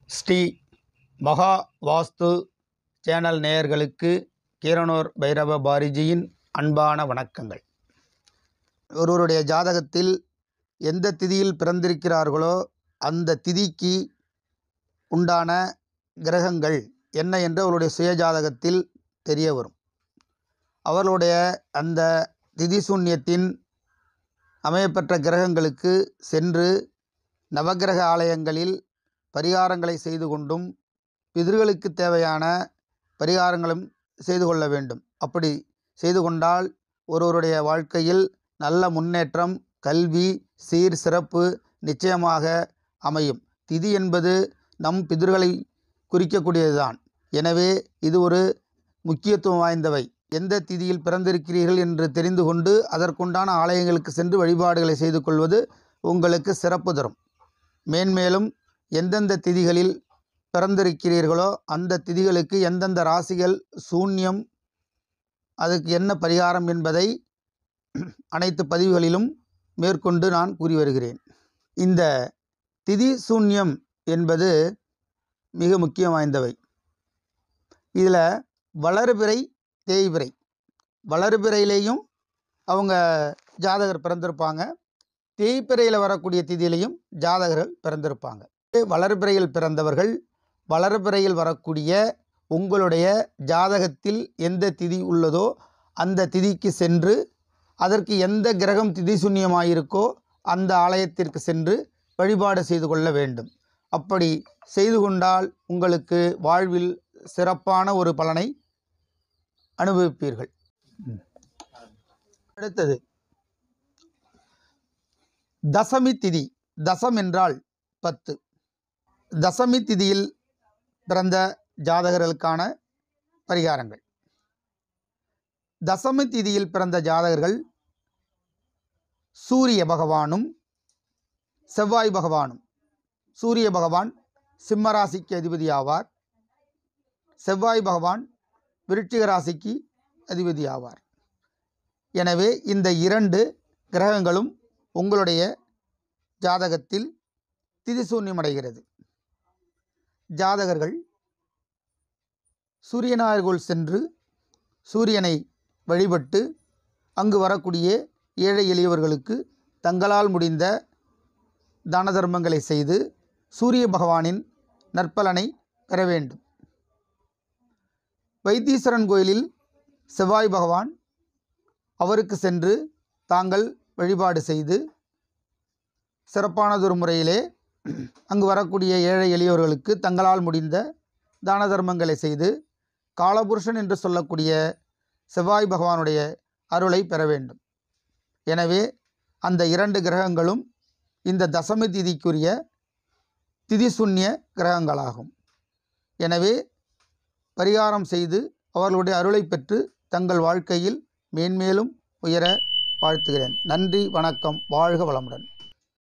ஸ்ரீ மகா வாஸ்து சேனல் நேயர்களுக்கு கீரனூர் பைரவ பாரிஜியின் அன்பான வணக்கங்கள். ஒருவருடைய ஜாதகத்தில் எந்த திதியில் பிறந்திருக்கிறார்களோ அந்த திதிக்கு உண்டான கிரகங்கள் என்ன என்று அவருடைய சுய ஜாதகத்தில் தெரிய வரும். அவர்களுடைய அந்த திதி சூன்யத்தின் அமையப்பெற்ற கிரகங்களுக்கு சென்று நவகிரக ஆலயங்களில் பரிகாரங்களை செய்து கொண்டும் பிதர்களுக்கு தேவையான பரிகாரங்களும் செய்து கொள்ள வேண்டும். அப்படி செய்து கொண்டால் ஒருவருடைய வாழ்க்கையில் நல்ல முன்னேற்றம், கல்வி, சீர் சிறப்பு நிச்சயமாக அமையும். திதி என்பது நம் பிதர்களை குறிக்கக்கூடியதுதான். எனவே இது ஒரு முக்கியத்துவம் வாய்ந்தவை. எந்த திதியில் பிறந்திருக்கிறீர்கள் என்று தெரிந்து கொண்டு அதற்குண்டான ஆலயங்களுக்கு சென்று வழிபாடுகளை செய்து கொள்வது உங்களுக்கு சிறப்பு தரும். மேன்மேலும் எந்தெந்த திதிகளில் பிறந்திருக்கிறீர்களோ அந்த திதிகளுக்கு எந்தெந்த ராசிகள் சூன்யம், அதுக்கு என்ன பரிகாரம் என்பதை அனைத்து பதிவுகளிலும் மேற்கொண்டு நான் கூறி வருகிறேன். இந்த திதி சூன்யம் என்பது மிக முக்கியம் வாய்ந்தவை. இதில் வளர்பிறை, தேய்பிறை, வளர்பிறையிலேயும் அவங்க ஜாதகர் பிறந்திருப்பாங்க, தேய்பிறையில் வரக்கூடிய திதியிலையும் ஜாதகர்கள் பிறந்திருப்பாங்க. வளர்பிறையில் பிறந்தவர்கள் வளர்பிறையில் வரக்கூடிய உங்களுடைய ஜாதகத்தில் எந்த திதி உள்ளதோ அந்த திதிக்கு சென்று அதற்கு எந்த கிரகம் திதி சூன்யமாயிருக்கோ அந்த ஆலயத்திற்கு சென்று வழிபாடு செய்து கொள்ள வேண்டும். அப்படி செய்து கொண்டால் உங்களுக்கு வாழ்வில் சிறப்பான ஒரு பலனை அனுபவிப்பீர்கள். அடுத்தது தசமி திதி. தசம் என்றால் 10. தசமி திதியில் பிறந்த ஜாதகர்களுக்கான பரிகாரங்கள். தசமி திதியில் பிறந்த ஜாதகர்கள் சூரிய பகவானும் செவ்வாய் பகவானும், சூரிய பகவான் சிம்ம ராசிக்கு அதிபதி ஆவார், செவ்வாய் பகவான் விருச்சிக ராசிக்கு அதிபதி ஆவார். எனவே இந்த 2 கிரகங்களும் உங்களுடைய ஜாதகத்தில் திதிசூன்யமடைகிறது. ஜாதகர்கள் சூரியனார்கோள் சென்று சூரியனை வழிபட்டு அங்கு வரக்கூடிய ஏழை எளியவர்களுக்கு தங்களால் முடிந்த தான தர்மங்களை செய்து சூரிய பகவானின் நற்பலனை பெற வேண்டும். வைத்தீஸ்வரன் கோயிலில் செவ்வாய் பகவான், அவருக்கு சென்று தாங்கள் வழிபாடு செய்து சிறப்பானதொரு முறையிலே அங்கு வரக்கூடிய ஏழை எளியவர்களுக்கு தங்களால் முடிந்த தான தர்மங்களை செய்து காலபுருஷன் என்று சொல்லக்கூடிய செவ்வாய் பகவானுடைய அருளை பெற வேண்டும். எனவே அந்த 2 கிரகங்களும் இந்த தசமி திதிக்குரிய திதிசூன்ய கிரகங்களாகும். எனவே பரிகாரம் செய்து அவர்களுடைய அருளை பெற்று தங்கள் வாழ்க்கையில் மேன்மேலும் உயர வாழ்த்துகிறேன். நன்றி, வணக்கம், வாழ்க வளமுடன்.